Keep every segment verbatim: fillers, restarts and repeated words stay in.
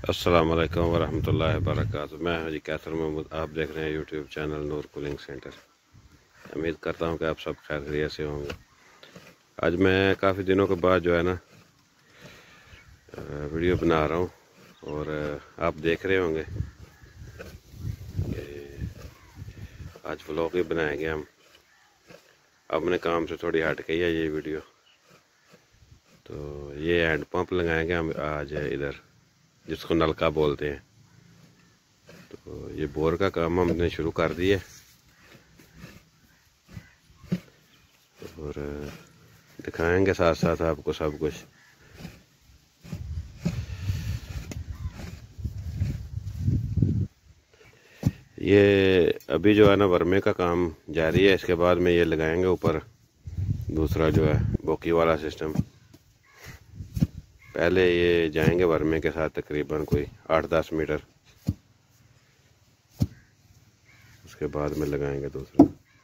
अस्सलाम वालेकुम वरहमतुल्लाहि वबरकातुहू। मैं हूं जी कैसर महमूद। आप देख रहे हैं YouTube channel Noor cooling centre. उम्मीद करता हूं कि आप सब खैरियत से होंगे। आज मैं काफ़ी दिनों के बाद जो है ना वीडियो बना रहा हूं और आप देख रहे होंगे कि आज व्लॉग ही बनाएंगे हम। अपने काम से थोड़ी हट के है ये वीडियो। तो ये हैंड पंप लगाएंगे हम आज इधर, जिसको नलका बोलते हैं। तो ये बोर का काम हमने शुरू कर दिया और दिखाएंगे साथ साथ आपको सब कुछ। ये अभी जो है ना वर्मे का काम जारी है। इसके बाद में ये लगाएंगे ऊपर दूसरा जो है बोकी वाला सिस्टम। पहले ये जाएंगे वर्मे के साथ तकरीबन कोई आठ दस मीटर, उसके बाद में लगाएंगे दूसरा।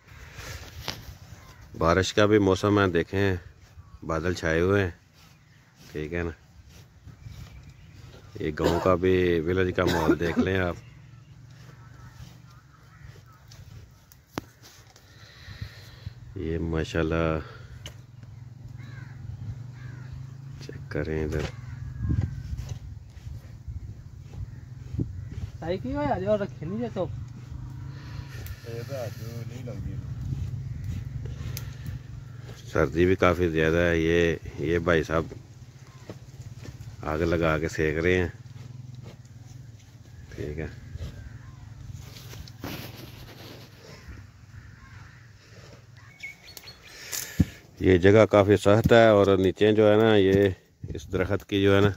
बारिश का भी मौसम है, देखें बादल छाए हुए हैं, ठीक है ना। ये गांव का भी विलेज का माहौल देख लें आप। ये माशाल्लाह चेक करें इधर। रखे नहीं तो सर्दी भी काफ़ी ज़्यादा है। ये ये भाई साहब आग लगा के सेक रहे हैं, ठीक है। ये जगह काफ़ी सख्त है और नीचे जो है ना ये इस दरख्त की जो है ना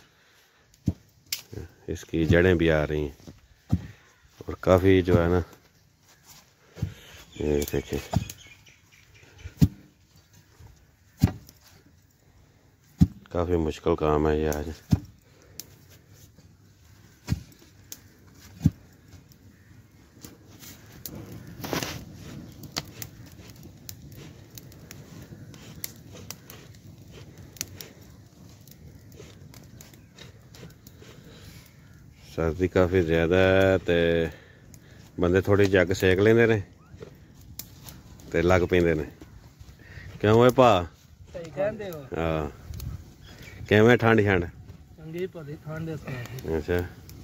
इसकी जड़ें भी आ रही हैं और काफ़ी जो है ना ये देखिए काफ़ी मुश्किल काम है ये आज। सर्दी काफ़ी ज़्यादा है तो बंदे थोड़ी जग सेक लेंदे ने ते लग पेंदे ने। क्यों है भा? सही कहंदे हो। हाँ, किवें ठंड ठंड? चंगी भली ठंड है। अच्छा,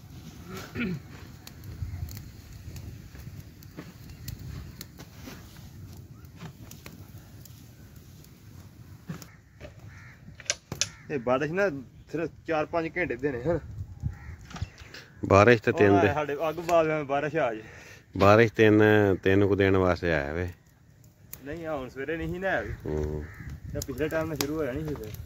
ये बारिश ना सिर्फ चार पांच घंटे देने हैं। बारिश तो तीन दे साडे अग बाद बारिश आ जाए। बारिश तीन तीन को दिन वास्ते आया वे। नहीं हुन सवेरे नहीं ना आई, हम्म, पिछले टाइम में शुरू होया नहीं फिर।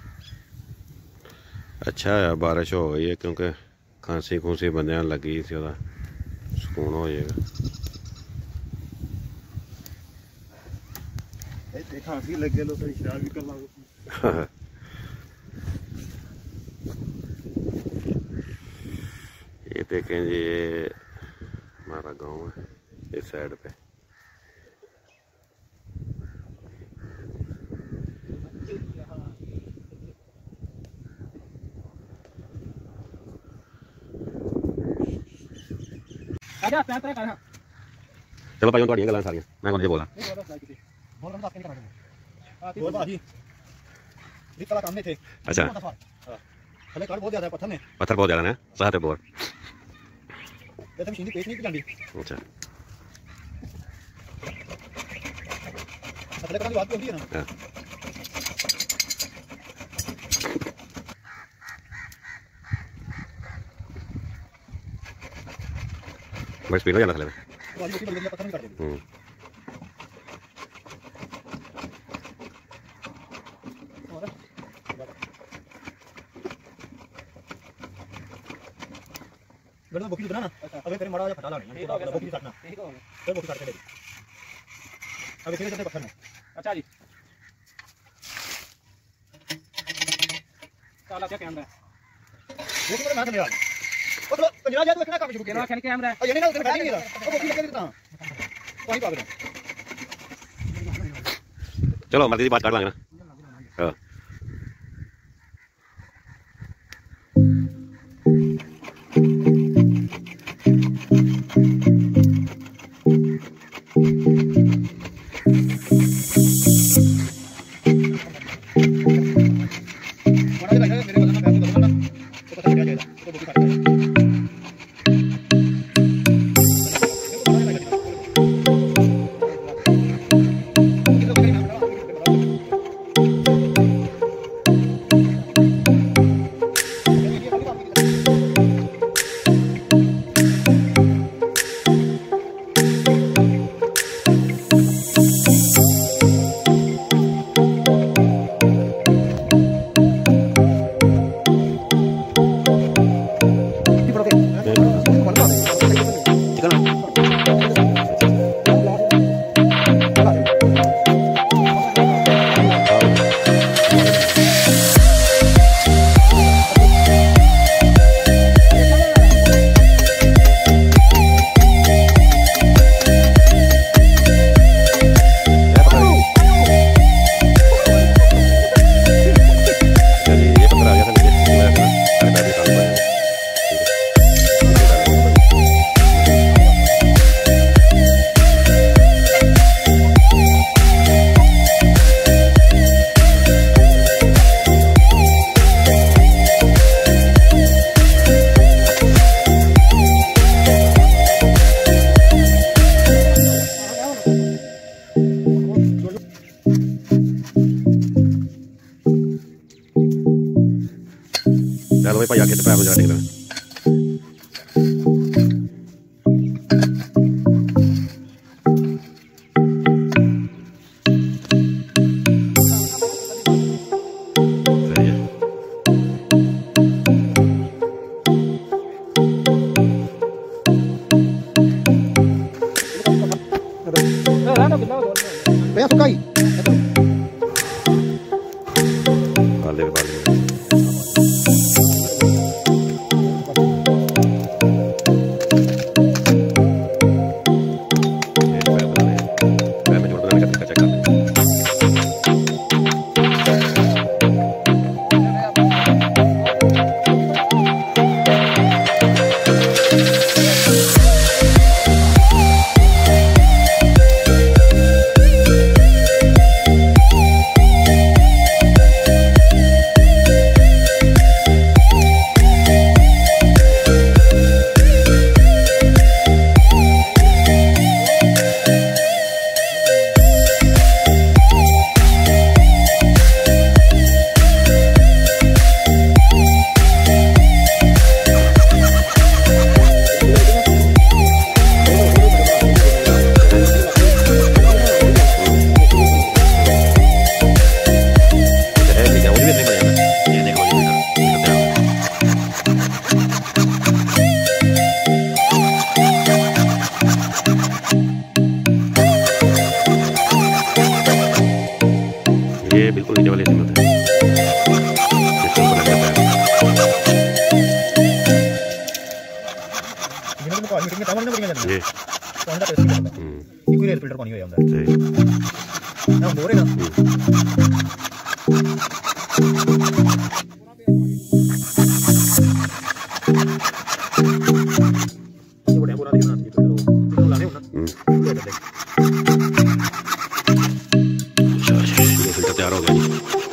अच्छा है बारिश हो गई है, क्योंकि खांसी खूंसी बंदे लगी थी, ओदा सुकून हो जाएगा। ए खांसी लगे लो फिर शराब भी कर ला। ये देखें जी, ये हमारा गांव है इस साइड पे। चलो भाई थोड़ी गल्लां सारियां मैं कौन बोला अच्छा बहुत ज्यादा पत्थर ने पत्थर बहुत ज्यादा ने साथ बोर जैसे मशीन पेश नहीं जाती। अच्छा पतले करने की बात होती है ना। हाँ। बड़ी स्पीड हो जाना थले में। पत्थर नहीं काट हम्म, गड़ो बोकी बनाना। अबे तेरे मड़ा या फटा लानी है, थोड़ा बोकी काटना। ठीक हो गया, फिर बोकी काट के दे। अबे तेरे पत्थर में। अच्छा जी, काला क्या कैमरा है? वो तो मैं समझा। ओ तो पंजरा जा, तू इतना काम शुरू किया ना कैमरा है। ये नहीं ना उधर बैठ नहीं रहा। ओ बोकी लगे देता। वहीं पागल है। चलो मर्जी की बात कर लांगे ना। हाँ चलो भाई आके पैर में जा टेक भैया सुखा ही बाले बाले ये बिल्कुल नीचे वाली हिम्मत है इसके ऊपर लग जाता है जिन्होंने को मीटिंग में टाइम नहीं बढ़िया जाता जी कौन सा टेस्ट करता है ये कोई रेल फिल्टर पानी हो जाता है सही ना बोरे ना ये बड़ा पूरा दिखना चाहिए तो फिल्टर लाने होना ये फिल्टर तैयार हो गया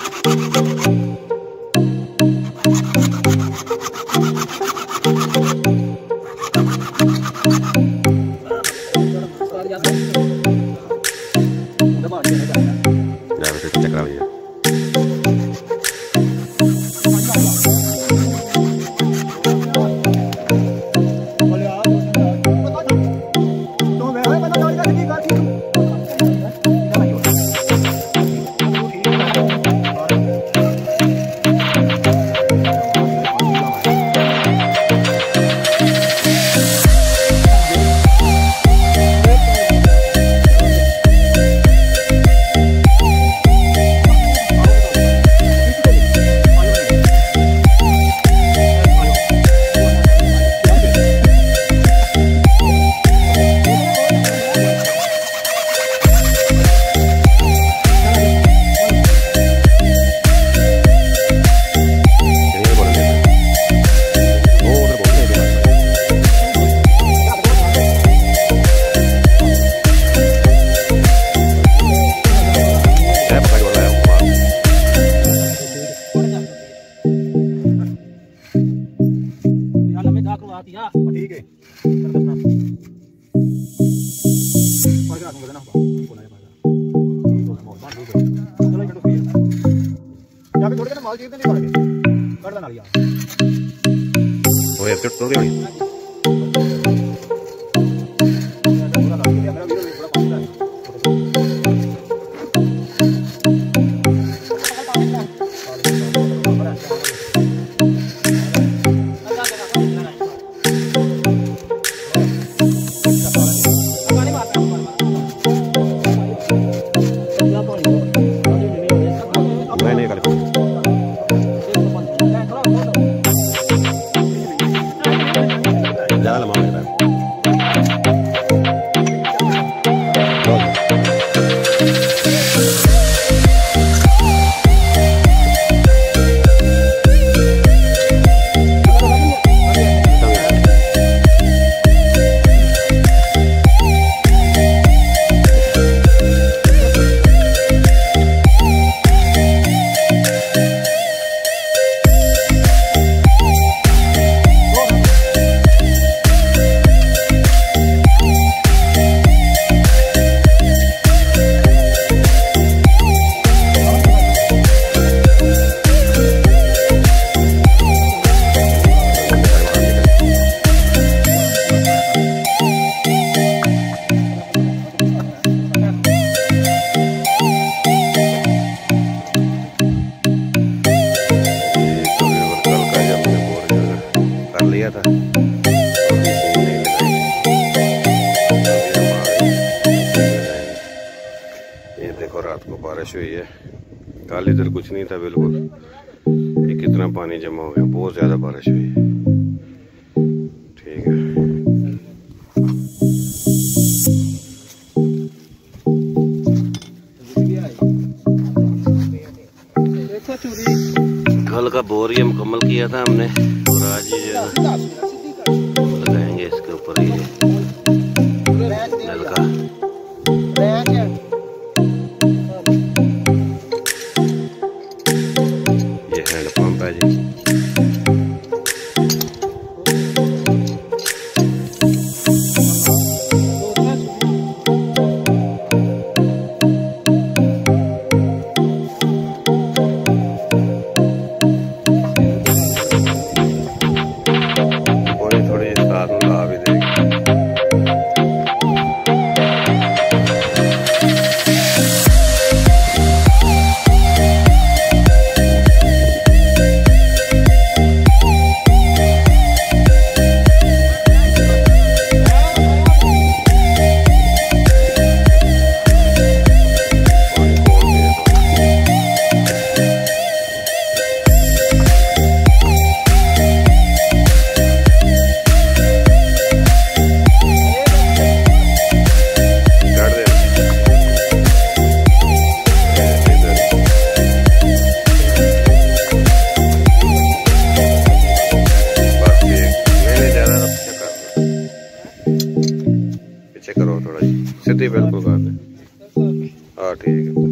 चक्रा भैया बात या ठीक है कर दे अपना और क्या दूंगा ना बोला है भाई तो मोर मार दो चलो इनको फिर जाके थोड़े ना माल जीत नहीं पड़ेगा कर देना यार वो ये तो गई बारिश हुई है। कल इधर कुछ नहीं था बिल्कुल, ये कितना पानी जमा हो गया, बहुत ज़्यादा बारिश हुई है। ठीक है, कल का बोर ये मुकम्मल किया था हमने और आज ये लगाएंगे इसके ऊपर ये नलका। ये हैंड पंप है जी। करो थोड़ा जी सीधी बिल्कुल कर दे। हाँ ठीक है।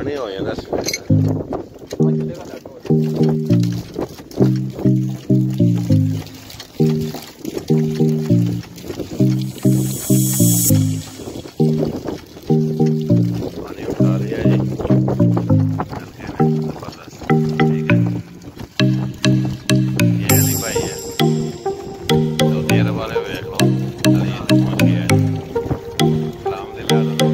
पानी हो जाता पानी उठा लिया जी जबरदस्त। ठीक है ये नहीं भाई है तो देर वाले देख लो पहुंच गया है। सलाम दिला दो।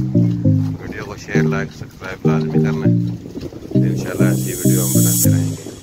वीडियो को शेयर लाइक सब्सक्राइब लाजमी करना है। इंशाल्लाह ऐसी वीडियो हम बनाते रहेंगे।